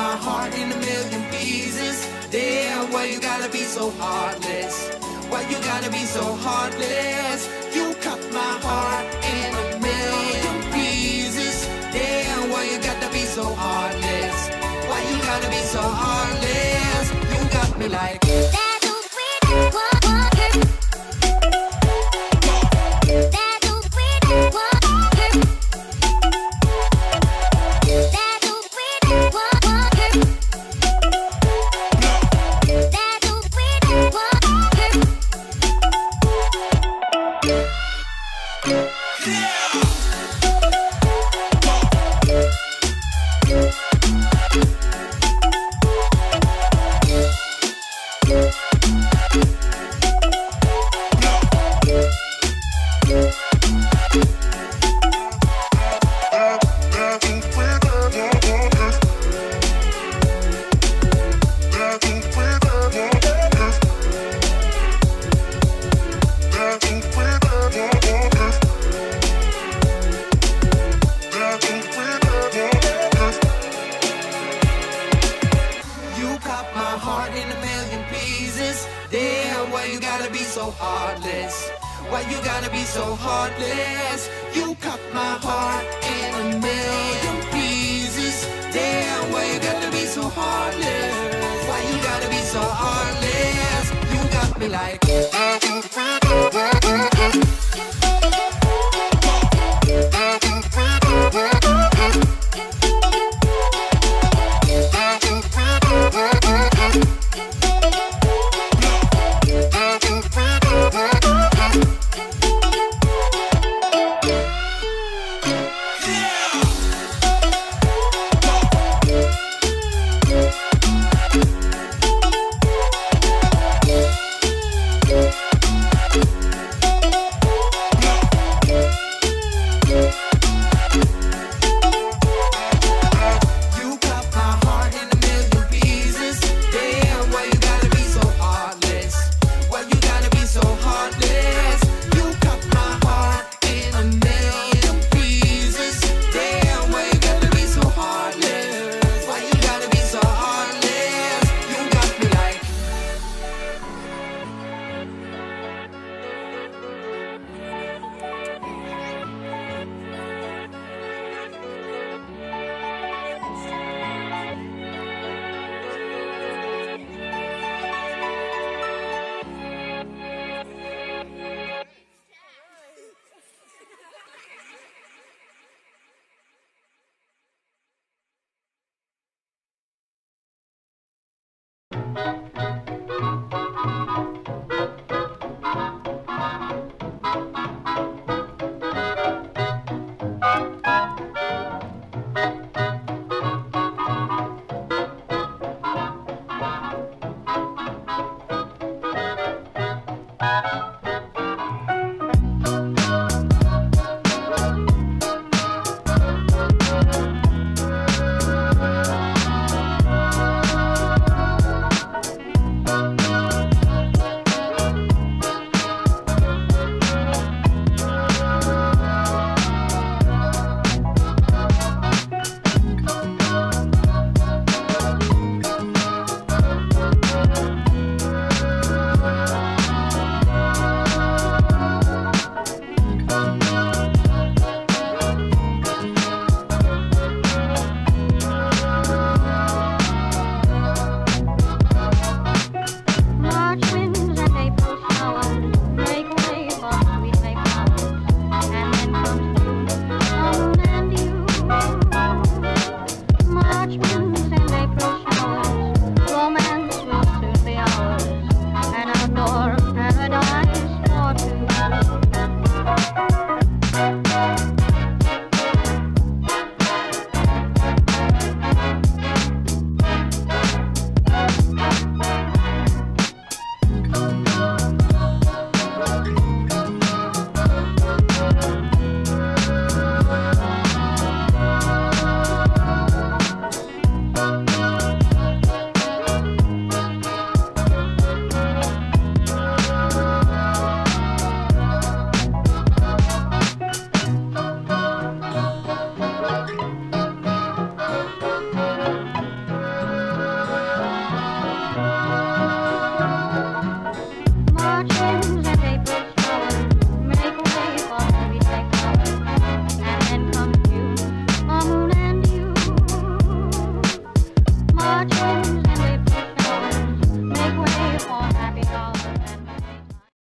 my heart in a million pieces. Damn, why you gotta be so heartless? Why you gotta be so heartless? You cut my heart in a million pieces. Damn, why you gotta be so heartless? Why you gotta be so heartless? You got me like so heartless. Why you gotta be so heartless? You cut my heart in a million pieces. Damn, why you gotta be so heartless? Why you gotta be so heartless? You got me like